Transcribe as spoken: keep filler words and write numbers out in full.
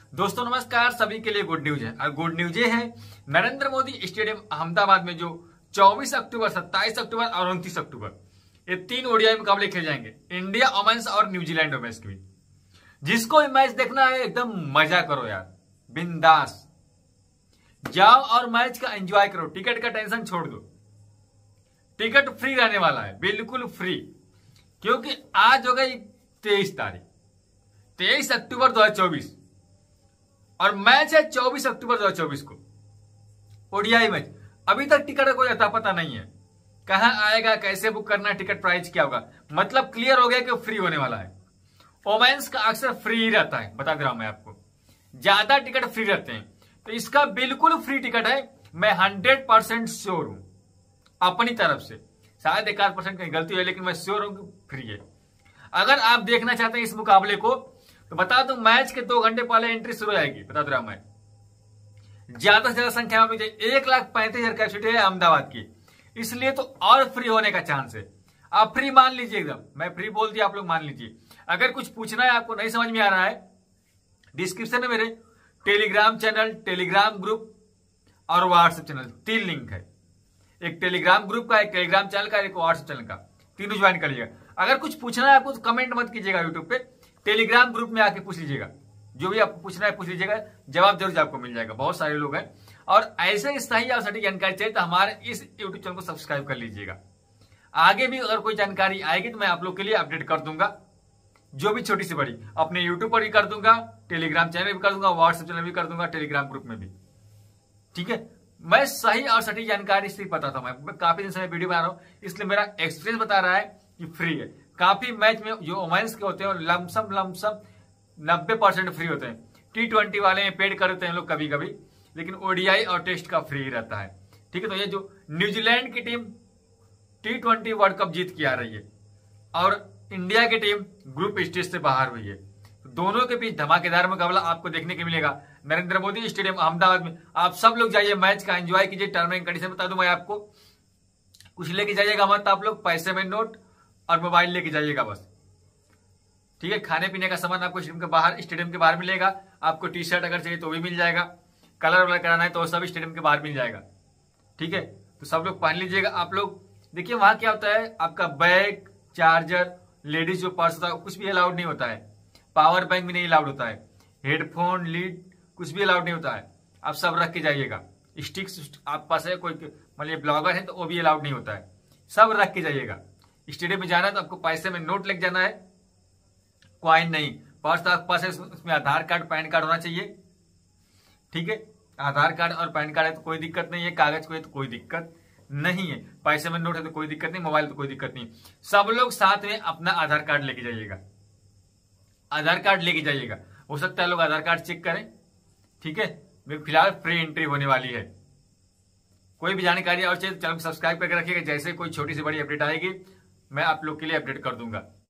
दोस्तों नमस्कार, सभी के लिए गुड न्यूज है। और गुड न्यूज ये है, नरेंद्र मोदी स्टेडियम अहमदाबाद में जो चौबीस अक्टूबर, सत्ताईस अक्टूबर और उनतीस अक्टूबर ये तीन ओडीआई मुकाबले खेले जाएंगे, इंडिया वुमेन्स और न्यूजीलैंड वुमेन्स के बीच। जिसको मैच देखना है एकदम मजा करो यार, बिंदास जाओ और मैच का एंजॉय करो। टिकट का टेंशन छोड़ दो, टिकट फ्री रहने वाला है, बिल्कुल फ्री। क्योंकि आज हो गई तेईस तारीख, तेईस अक्टूबर दो हजार चौबीस और मैच है चौबीस अक्टूबर दो हजार चौबीस को ओडीआई मैच। अभी तक टिकट का कोई अता पता नहीं है, कहां आएगा, कैसे बुक करना, टिकट प्राइस क्या होगा। मतलब क्लियर हो गया कि फ्री होने वाला है। वोमेन्स का अक्सर फ्री ही रहता है, बता दे रहा हूं मैं आपको, ज्यादा टिकट फ्री रहते हैं। तो इसका बिल्कुल फ्री टिकट है, मैं हंड्रेड परसेंट श्योर हूं अपनी तरफ से। शायद एक आध परसेंट कहीं गलती है, लेकिन मैं श्योर हूं कि फ्री है। अगर आप देखना चाहते हैं इस मुकाबले को तो बता दूं, मैच के दो घंटे पहले एंट्री शुरू हो जाएगी। बता दे रहा हूं मैं, ज्यादा से ज्यादा संख्या में एक लाख पैंतीस हजार कैपेसिटी है अहमदाबाद की, इसलिए तो और फ्री होने का चांस है। आप फ्री मान लीजिए, एकदम मैं फ्री बोल दिया, आप लोग मान लीजिए। अगर कुछ पूछना है, आपको नहीं समझ में आ रहा है, डिस्क्रिप्शन में मेरे टेलीग्राम चैनल, टेलीग्राम ग्रुप और व्हाट्सएप चैनल तीन लिंक है। एक टेलीग्राम ग्रुप का, एक टेलीग्राम चैनल का, एक व्हाट्सएप चैनल का, तीनों ज्वाइन कर लीजिएगा। अगर कुछ पूछना है आपको तो कमेंट मत कीजिएगा यूट्यूब पे, टेलीग्राम ग्रुप में आके पूछ लीजिएगा। जो भी आपको पूछना है पूछ लीजिएगा, जवाब जरूर आपको मिल जाएगा। बहुत सारे लोग हैं और ऐसे सही और सटीक जानकारी चाहिए तो हमारे इस यूट्यूब चैनल को सब्सक्राइब कर लीजिएगा। आगे भी अगर कोई जानकारी आएगी तो मैं आप लोग के लिए अपडेट कर दूंगा, जो भी छोटी सी बड़ी, अपने यूट्यूब पर भी कर दूंगा, टेलीग्राम चैनल भी कर दूंगा, व्हाट्सएप चैनल भी कर दूंगा, टेलीग्राम ग्रुप में भी। ठीक है, मैं सही और सटीक जानकारी से पता था। मैं काफी दिन से वीडियो बना रहा हूं, इसलिए मेरा एक्सपीरियंस बता रहा है कि फ्री है। काफी मैच में जो वुमेन्स के होते हैं लमसम लमसम नब्बे परसेंट फ्री होते हैं। टी ट्वेंटी वाले में पेड करते हैं लोग कभी कभी, लेकिन ओडीआई और टेस्ट का फ्री रहता है। ठीक है, तो ये जो न्यूजीलैंड की team T twenty world cup जीत के आ रही है और इंडिया की टीम ग्रुप स्टेज से बाहर हुई है, तो दोनों के बीच धमाकेदार मुकाबला आपको देखने को मिलेगा नरेंद्र मोदी स्टेडियम अहमदाबाद में। आप सब लोग जाइए, मैच का एंजॉय कीजिए। टर्म एंड कंडीशन बता दूं मैं आपको, कुछ लेके जाइएगा मत आप लोग, पैसे में नोट और मोबाइल लेके जाइएगा बस। ठीक है, खाने पीने का सामान आपको स्टेडियम के बाहर स्टेडियम के बाहर मिलेगा। आपको टी शर्ट अगर चाहिए तो भी मिल जाएगा, कलर वलर कराना है तो सब स्टेडियम के बाहर मिल जाएगा। ठीक है, तो सब लोग पहन लीजिएगा। आप लोग देखिए वहां क्या होता है, आपका बैग, चार्जर, लेडीज जो पर्स होता है कुछ भी अलाउड नहीं होता है, पावर बैंक भी नहीं अलाउड होता है, हेडफोन, लीड कुछ भी अलाउड नहीं होता है। आप सब रख के जाइएगा। स्टिक्स आप पास है, कोई मतलब ब्लॉगर है तो वो भी अलाउड नहीं होता है, सब रख के जाइएगा। स्टेडियम में जाना है तो आपको पैसे में नोट लेके जाना है, क्वाइन नहीं। पर्स आपके पास है, उसमें आधार कार्ड, पैन कार्ड होना चाहिए। ठीक है, आधार कार्ड और पैन कार्ड है तो कोई दिक्कत नहीं है, कागज को है तो कोई दिक्कत नहीं है, पैसे में नोट है तो कोई दिक्कत नहीं, मोबाइल तो कोई दिक्कत नहीं। सब लोग साथ में अपना आधार कार्ड लेके जाइएगा, आधार कार्ड लेके जाइएगा। हो सकता है लोग आधार कार्ड चेक करें। ठीक है, फिलहाल फ्री एंट्री होने वाली है। कोई भी जानकारी और चाहिए तो चैनल को सब्सक्राइब करके रखिएगा, जैसे कोई छोटी सी बड़ी अपडेट आएगी मैं आप लोग के लिए अपडेट कर दूंगा।